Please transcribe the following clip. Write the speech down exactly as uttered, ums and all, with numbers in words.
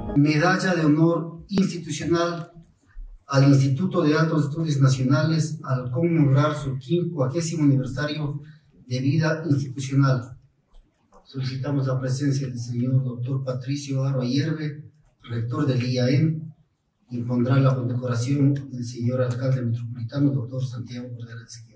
Medalla de honor institucional al Instituto de Altos Estudios Nacionales al conmemorar su quincuagésimo aniversario de vida institucional. Solicitamos la presencia del señor doctor Patricio Aro Ayerbe, rector del I A E M, y pondrá la condecoración del señor alcalde metropolitano, doctor Santiago Cordera.